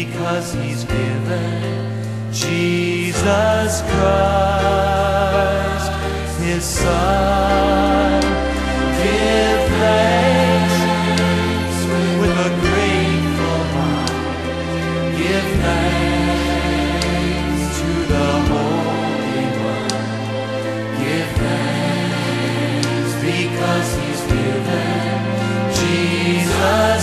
because he's given Jesus Christ, his Son. Give thanks with a grateful heart. Give thanks to the Holy One. Give thanks because he's given Jesus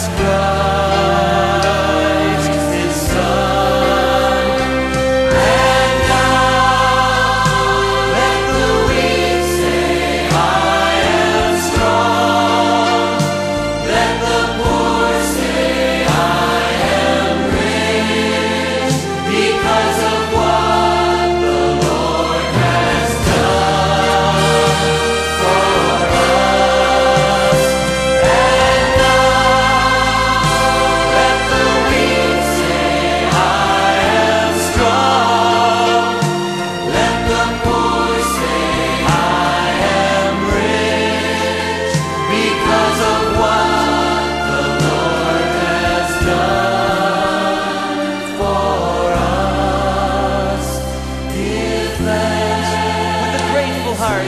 Christ, his Son. And now let the weak say, I am strong. Let the poor say, I am rich, because of what the Lord has done for us. And now let the weak say, I am strong. Let the poor say, I am rich, because of what the Lord has done for us. Give thanks with a grateful heart.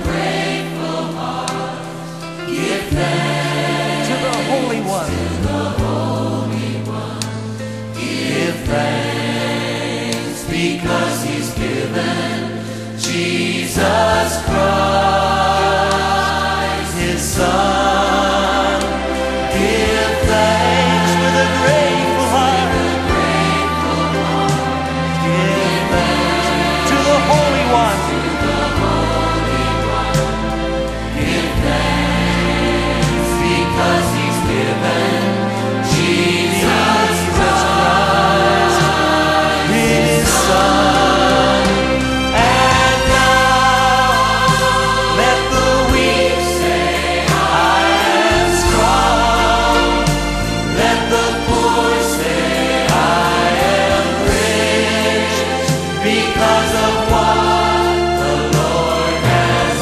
Give thanks to the Holy One. Give thanks because he's given Jesus Christ, his Son. Give thanks with a grateful heart. Give thanks to the Holy One. Give thanks because he's given Jesus Christ, his Son. And now let the weak say, I am strong. Let the poor say, I am rich, because of what the Lord has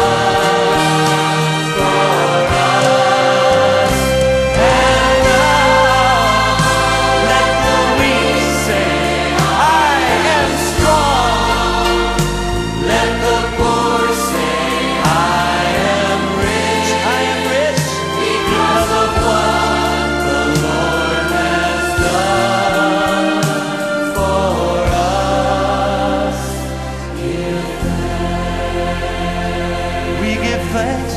done for us. And now let the weak say, I am strong. Let the poor say, I am rich, because of what the Lord has done for us. Give thanks. We give thanks